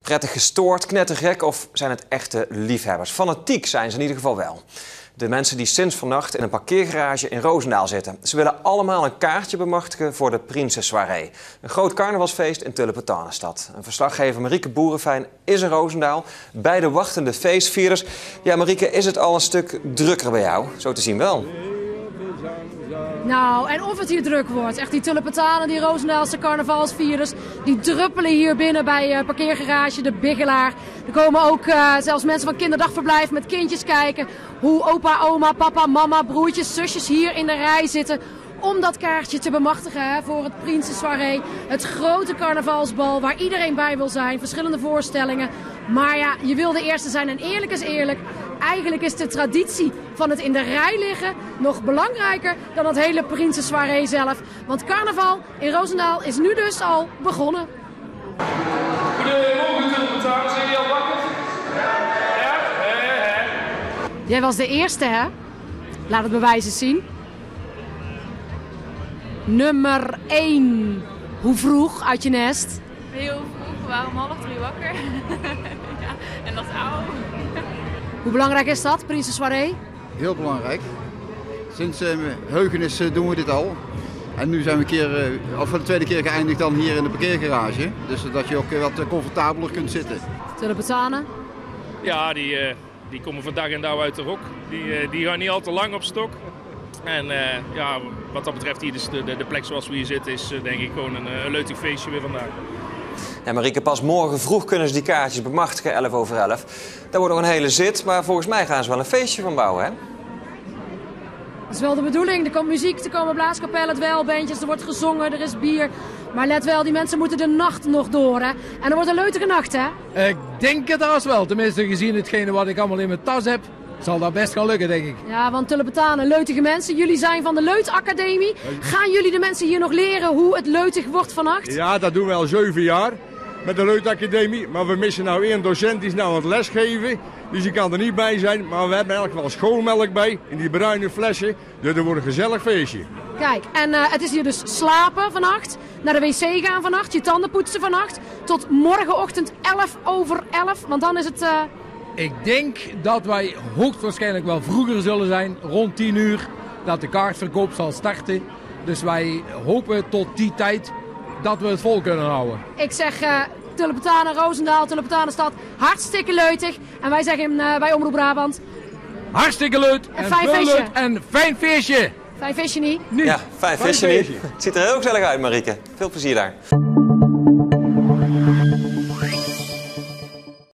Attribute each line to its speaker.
Speaker 1: Prettig gestoord, knettergek of zijn het echte liefhebbers? Fanatiek zijn ze in ieder geval wel. De mensen die sinds vannacht in een parkeergarage in Roosendaal zitten. Ze willen allemaal een kaartje bemachtigen voor de Prinsensoirée. Een groot carnavalsfeest in Tulpentanenstad. Een verslaggever Marieke Boerenfijn is in Roosendaal bij de wachtende feestvierders. Ja, Marieke, is het al een stuk drukker bij jou? Zo te zien wel.
Speaker 2: Nou, en of het hier druk wordt. Echt die Tulpentanen, die Roosendaalse carnavalsvierders, die druppelen hier binnen bij parkeergarage De Bigelaar. Er komen ook zelfs mensen van kinderdagverblijf met kindjes kijken hoe opa, oma, papa, mama, broertjes, zusjes hier in de rij zitten om dat kaartje te bemachtigen voor het Prinsensoirée. Het grote carnavalsbal waar iedereen bij wil zijn, verschillende voorstellingen. Maar ja, je wil de eerste zijn en eerlijk is eerlijk. Eigenlijk is de traditie van het in de rij liggen nog belangrijker dan het hele Prinsensoirée zelf. Want carnaval in Roosendaal is nu dus al begonnen.
Speaker 3: Goedemorgen, Tulpentanen. Zijn jullie al wakker? Ja?
Speaker 2: Jij was de eerste, hè? Laat het bewijs eens zien. Nummer 1. Hoe vroeg uit je nest?
Speaker 4: Heel vroeg, we waren om 2:30 wakker. Ja, en dat is oud.
Speaker 2: Hoe belangrijk is dat, Prinsensoirée?
Speaker 5: Heel belangrijk. Sinds heugenis doen we dit al. En nu zijn we voor de tweede keer geëindigd dan hier in de parkeergarage. Dus dat je ook wat comfortabeler kunt zitten.
Speaker 2: Tulpentanen?
Speaker 3: Ja, die komen van dag en dauw uit de rok. Die gaan niet al te lang op stok. En ja, wat dat betreft hier de plek zoals we hier zitten is denk ik gewoon een leutig feestje weer vandaag.
Speaker 1: Ja, Marieke, pas morgen vroeg kunnen ze die kaartjes bemachtigen, 11:11. Daar wordt nog een hele zit, maar volgens mij gaan ze wel een feestje van bouwen, hè?
Speaker 2: Dat is wel de bedoeling. Er komt muziek, er komen blaaskapellen, dweilbandjes, er wordt gezongen, er is bier. Maar let wel, die mensen moeten de nacht nog door, hè? En er wordt een leutige nacht, hè?
Speaker 6: Ik denk het haast wel. Tenminste, gezien hetgene wat ik allemaal in mijn tas heb, zal dat best gaan lukken, denk ik.
Speaker 2: Ja, want Tulpentanen, leutige mensen. Jullie zijn van de Leutacademie. Gaan jullie de mensen hier nog leren hoe het leutig wordt vannacht?
Speaker 7: Ja, dat doen we al 7 jaar met de Leutacademie. Maar we missen nou 1 docent die is nou aan het lesgeven. Dus die kan er niet bij zijn. Maar we hebben eigenlijk wel schoolmelk bij in die bruine flessen. Dus er wordt een gezellig feestje.
Speaker 2: Kijk, en het is hier dus slapen vannacht, naar de wc gaan vannacht, je tanden poetsen vannacht, tot morgenochtend 11:11, want dan is het...
Speaker 6: Ik denk dat wij hoogstwaarschijnlijk wel vroeger zullen zijn, rond 10 uur, dat de kaartverkoop zal starten. Dus wij hopen tot die tijd dat we het vol kunnen houden.
Speaker 2: Ik zeg Tulpentanen, Roosendaal, Tulpentanenstad, hartstikke leutig. En wij zeggen bij Omroep Brabant...
Speaker 6: Hartstikke leuk en
Speaker 2: fijn feestje.
Speaker 6: Leuk en fijn feestje.
Speaker 2: Fijn feestje niet?
Speaker 1: Ja, fijn feestje niet. Het ziet er heel gezellig uit, Marieke. Veel plezier daar.